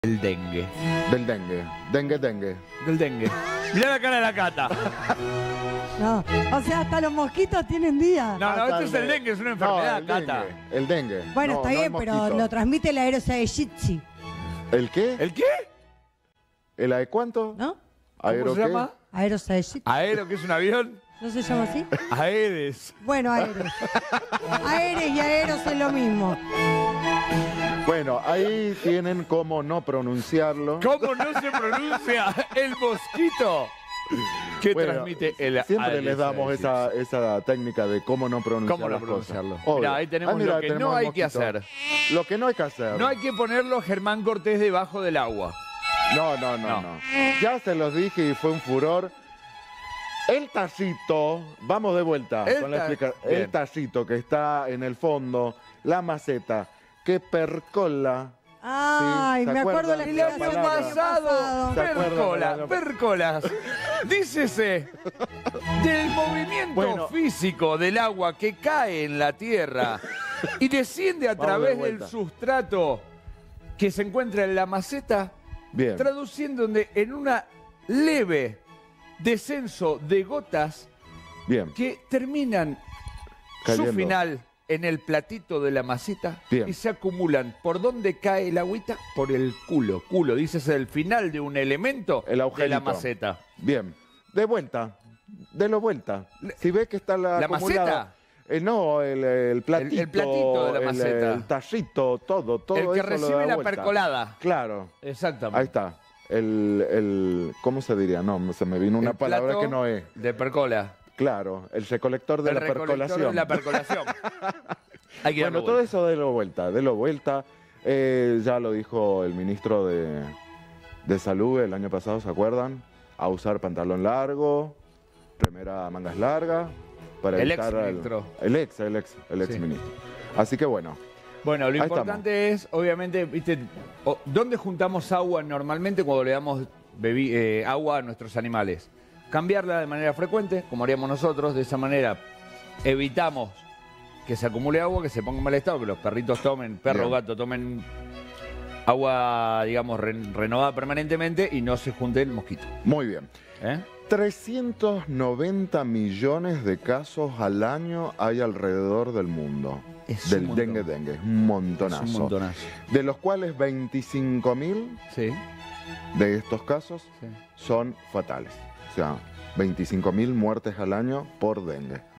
El dengue. Del dengue. Dengue. Del dengue. Mirá la cara de la Cata. No, o sea, hasta los mosquitos tienen día. No, esto es el dengue, es una enfermedad, el Cata. dengue. El dengue. Bueno, No, está no bien, el pero mosquito. lo transmite la aerosaegypsi, ¿El qué? ¿El qué? ¿El de cuánto? ¿no? ¿Aero ¿Cómo se qué? llama? Aerosaegypsi. Aero, que es un avión. ¿No se llama así? Aedes. Bueno, aeros. Aeres y aeros es lo mismo. Bueno, ahí tienen cómo no pronunciarlo. ¿Cómo no se pronuncia el mosquito que Bueno, transmite el Siempre Aedes les damos aegypti? esa técnica de cómo no pronunciar ¿Cómo no las cosas. pronunciarlo? Obvio. Mirá, ahí tenemos Mirá, lo que tenemos no el hay que mosquito. hacer. Lo que no hay que hacer. No hay que ponerlo Germán Cortés debajo del agua. No. Ya se los dije y fue un furor. El tacito, vamos de vuelta El con la ta- explicación. Bien. El tacito que está en el fondo, la maceta, que percola. Ay, ¿se me acuerdo acuerdan? la El La año explicación del año pasado, ¿Se acuerdan? pércolas. Dícese del movimiento Bueno. físico del agua que cae en la tierra y desciende a Vamos través de del vuelta. sustrato que se encuentra en la maceta, Bien. traduciendo en una leve descenso de gotas Bien. que terminan Cayendo. su final en el platito de la maceta Bien. y se acumulan. ¿Por dónde cae el agüita? Por el culo. Culo, dices el final de un elemento El de la agujerito. maceta. Bien. De vuelta. Delo vuelta. Si ves que está ¿La acumulada- maceta? No, el platito. El platito de la maceta. El tallito, todo El que eso lo recibe da la vuelta. percolada. Claro. Exactamente. Ahí está. ¿Cómo se diría? No, se me vino una El palabra plato que no es. de percola. Claro, el recolector de El la recolector percolación. de la percolación. Hay que Bueno, darle todo vuelta. eso delo vuelta. Ya lo dijo el ministro de Salud el año pasado, ¿se acuerdan? A usar pantalón largo, remera a mangas largas. Para El evitar exministro. El ex Sí. ministro. Así que bueno, Bueno, lo Ahí importante es, obviamente, ¿viste? ¿Dónde juntamos agua normalmente cuando le damos agua a nuestros animales? Cambiarla de manera frecuente, como haríamos nosotros. De esa manera evitamos que se acumule agua, que se ponga en mal estado, que los perritos tomen, perro o Bien. gato tomen agua, digamos, renovada permanentemente y no se junte el mosquito. muy bien. ¿Eh? 390 millones de casos al año hay alrededor del mundo. Es un del montón. dengue. Un montonazo. Es un montonazo. De los cuales 25.000 Sí, de estos casos sí. son fatales. O sea, 25.000 muertes al año por dengue.